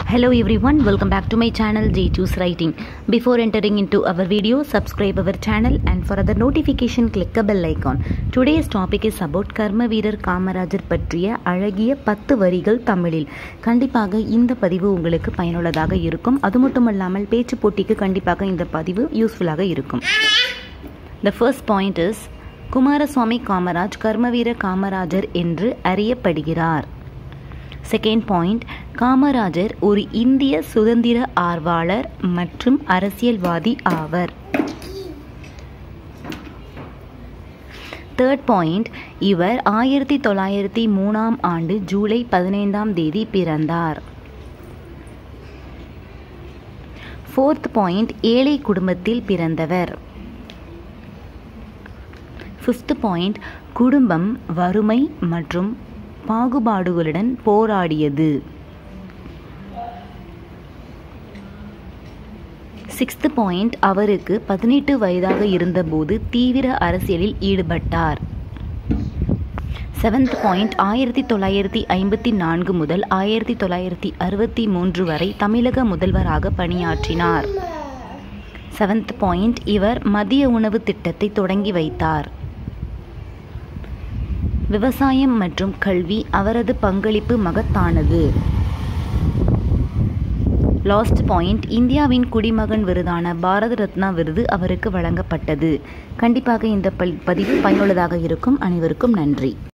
Hello everyone, welcome back to my channel J2's Writing. Before entering into our video, subscribe our channel and for other notification click the bell icon. Today's topic is about கர்ம வீரர் காமராஜர் பற்றிய அழகிய 10 வரிகள் தமிழில். கண்டிப்பாக இந்த பதிவு உங்களுக்கு பயனுள்ளதாக இருக்கும். அது மட்டுமல்லாமல் பேச்சு போட்டிக்கு கண்டிப்பாக இந்த பதிவு யூஸ்ஃபுல்லாக இருக்கும். The first point is Kumaraswamy Kamaraj கர்மவீர Kamarajar என்று அறியப்படுகிறார். செகண்ட் பாயிண்ட், காமராஜர் ஒரு இந்திய சுதந்திர ஆர்வலர் மற்றும் அரசியல்வாதி ஆவர். தேர்ட் பாயிண்ட், இவர் 1903 ஆண்டு ஜூலை 15 பிறந்தார். ஃபோர்த் பாயிண்ட், ஏழை குடும்பத்தில் பிறந்தவர். ஃபிஃப்த் பாயிண்ட், குடும்பம் வறுமை மற்றும் பாகுபாடுகளுடன் போராடியது. சிக்ஸ்த் பாயிண்ட், அவருக்கு 18 வயதாக இருந்தபோது தீவிர அரசியலில் ஈடுபட்டார். செவன்த் பாயிண்ட், 1954 முதல் 1963 வரை தமிழக முதல்வராக பணியாற்றினார். செவன்த் பாயிண்ட், இவர் மதிய உணவு திட்டத்தை தொடங்கி வைத்தார். விவசாயம் மற்றும் கல்வி அவரது பங்களிப்பு மகத்தானது. லாஸ்ட் பாயிண்ட், இந்தியாவின் குடிமகன் விருதான பாரத ரத்னா விருது அவருக்கு வழங்கப்பட்டது. கண்டிப்பாக இந்த பதிவு பயனுள்ளதாக இருக்கும். அனைவருக்கும் நன்றி.